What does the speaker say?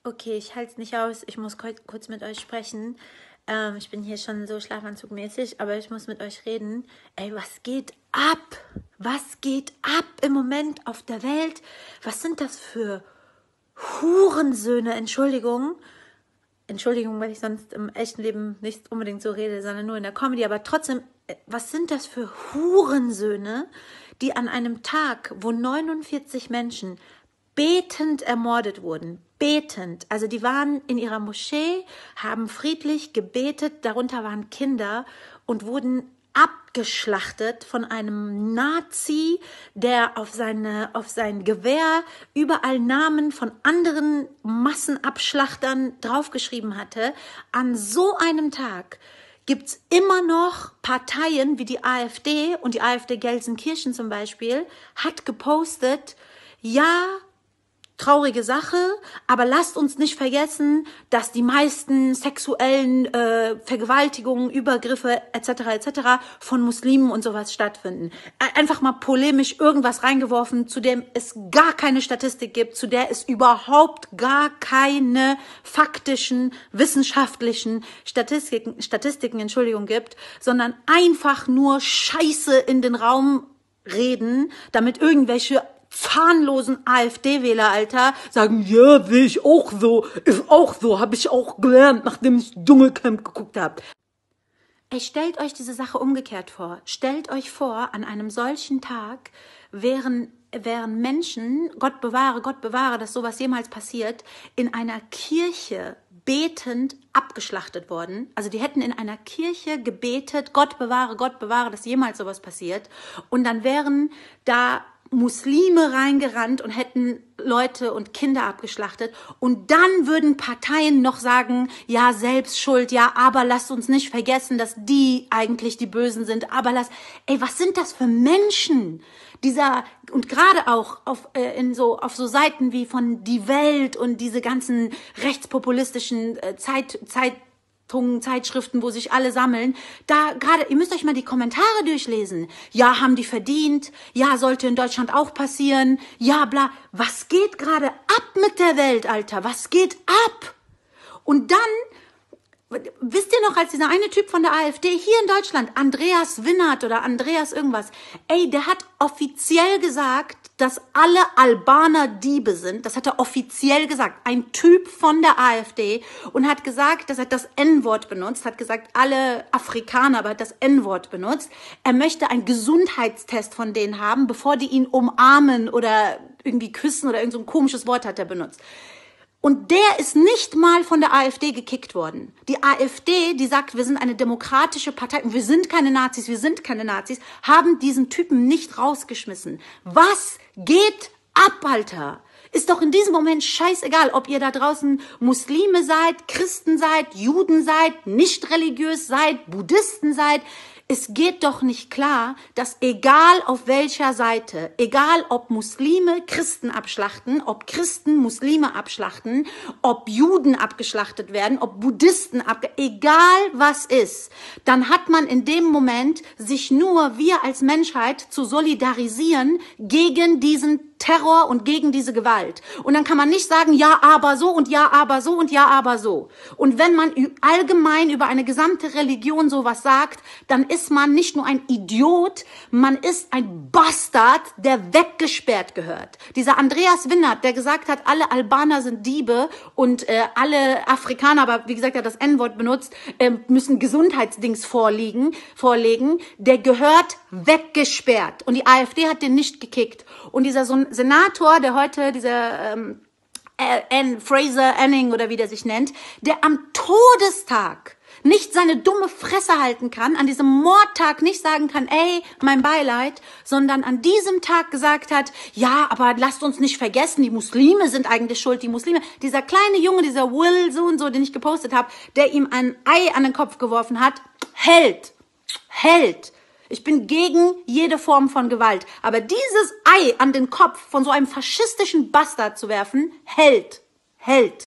Okay, ich halte es nicht aus. Ich muss kurz mit euch sprechen. Ich bin hier schon so schlafanzugmäßig, aber ich muss mit euch reden. Ey, was geht ab? Was geht ab im Moment auf der Welt? Was sind das für Hurensöhne? Entschuldigung, weil ich sonst im echten Leben nicht unbedingt so rede, sondern nur in der Comedy. Aber trotzdem, was sind das für Hurensöhne, die an einem Tag, wo 49 Menschen betend ermordet wurden, betend, also die waren in ihrer Moschee, haben friedlich gebetet, darunter waren Kinder und wurden abgeschlachtet von einem Nazi, der auf sein Gewehr überall Namen von anderen Massenabschlachtern draufgeschrieben hatte. An so einem Tag gibt's immer noch Parteien wie die AfD, und die AfD Gelsenkirchen zum Beispiel hat gepostet, ja, traurige Sache, aber lasst uns nicht vergessen, dass die meisten sexuellen Vergewaltigungen, Übergriffe etc. von Muslimen und sowas stattfinden. Einfach mal polemisch irgendwas reingeworfen, zu dem es gar keine Statistik gibt, zu der es überhaupt gar keine faktischen, wissenschaftlichen Statistiken gibt, sondern einfach nur Scheiße in den Raum reden, damit irgendwelche zahnlosen AfD-Wähler, Alter, sagen, ja, sehe ich auch so, ist auch so, habe ich auch gelernt, nachdem ich Dschungelcamp geguckt habe. Ey, stellt euch diese Sache umgekehrt vor. Stellt euch vor, an einem solchen Tag wären Menschen, Gott bewahre, dass sowas jemals passiert, in einer Kirche betend abgeschlachtet worden. Also die hätten in einer Kirche gebetet, Gott bewahre, dass jemals sowas passiert. Und dann wären da Muslime reingerannt und hätten Leute und Kinder abgeschlachtet. Und dann würden Parteien noch sagen, ja, Selbstschuld, ja, aber lasst uns nicht vergessen, dass die eigentlich die Bösen sind. Ey, was sind das für Menschen? Und gerade auch auf so Seiten wie von Die Welt und diese ganzen rechtspopulistischen Zeitschriften, wo sich alle sammeln, da gerade, ihr müsst euch mal die Kommentare durchlesen. Ja, haben die verdient? Ja, sollte in Deutschland auch passieren? Ja, bla. Was geht gerade ab mit der Welt, Alter? Was geht ab? Und dann, wisst ihr noch, als dieser eine Typ von der AfD hier in Deutschland, Andreas Winnert oder Andreas irgendwas, ey, der hat offiziell gesagt, dass alle Albaner Diebe sind. Das hat er offiziell gesagt. Ein Typ von der AfD, und hat gesagt, dass er das N-Wort benutzt, hat gesagt, alle Afrikaner, aber hat das N-Wort benutzt. Er möchte einen Gesundheitstest von denen haben, bevor die ihn umarmen oder irgendwie küssen oder irgend so ein komisches Wort hat er benutzt. Und der ist nicht mal von der AfD gekickt worden. Die AfD, die sagt, wir sind eine demokratische Partei und wir sind keine Nazis, haben diesen Typen nicht rausgeschmissen. Was geht ab, Alter? Ist doch in diesem Moment scheißegal, ob ihr da draußen Muslime seid, Christen seid, Juden seid, nicht religiös seid, Buddhisten seid. Es geht doch nicht klar, dass egal auf welcher Seite, egal ob Muslime Christen abschlachten, ob Christen Muslime abschlachten, ob Juden abgeschlachtet werden, ob Buddhisten egal was ist, dann hat man in dem Moment sich nur, wir als Menschheit, zu solidarisieren gegen diesen Terror und gegen diese Gewalt. Und dann kann man nicht sagen, ja, aber so und ja, aber so und ja, aber so. Und wenn man allgemein über eine gesamte Religion sowas sagt, dann ist man nicht nur ein Idiot, man ist ein Bastard, der weggesperrt gehört. Dieser Andreas Winnert, der gesagt hat, alle Albaner sind Diebe und alle Afrikaner, aber wie gesagt, er hat das N-Wort benutzt, müssen Gesundheitsdings vorlegen, der gehört weggesperrt. Und die AfD hat den nicht gekickt. Und dieser Senator, der heute, dieser Fraser Anning oder wie der sich nennt, der am Todestag nicht seine dumme Fresse halten kann, an diesem Mordtag nicht sagen kann, ey, mein Beileid, sondern an diesem Tag gesagt hat, ja, aber lasst uns nicht vergessen, die Muslime sind eigentlich schuld, die Muslime. Dieser kleine Junge, dieser Will, so und so, den ich gepostet habe, der ihm ein Ei an den Kopf geworfen hat, Held. Ich bin gegen jede Form von Gewalt. Aber dieses Ei an den Kopf von so einem faschistischen Bastard zu werfen, hält.